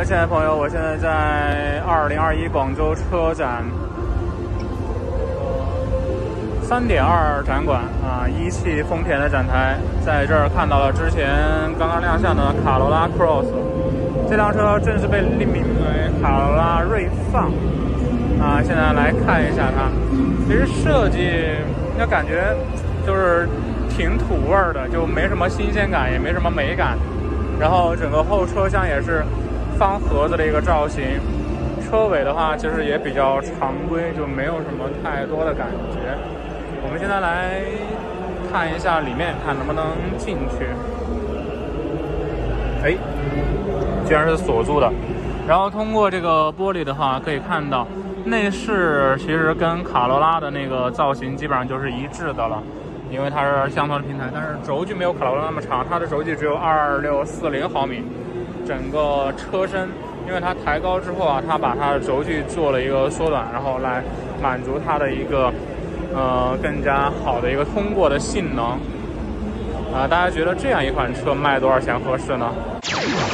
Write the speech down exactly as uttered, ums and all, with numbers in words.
位亲爱的朋友，我现在在二零二一广州车展三点二展馆啊，一汽丰田的展台，在这儿看到了之前刚刚亮相的卡罗拉 Cross， 这辆车正式被命名为卡罗拉锐放啊。现在来看一下它，其实设计那感觉就是挺土味的，就没什么新鲜感，也没什么美感。然后整个后车厢也是方盒子的一个造型，车尾的话其实也比较常规，就没有什么太多的感觉。我们现在来看一下里面，看能不能进去。哎，居然是锁住的。然后通过这个玻璃的话，可以看到内饰其实跟卡罗拉的那个造型基本上就是一致的了。因为它是相同的平台，但是轴距没有卡罗拉那么长，它的轴距只有二六四零毫米。整个车身，因为它抬高之后啊，它把它的轴距做了一个缩短，然后来满足它的一个呃更加好的一个通过的性能。啊、呃，大家觉得这样一款车卖多少钱合适呢？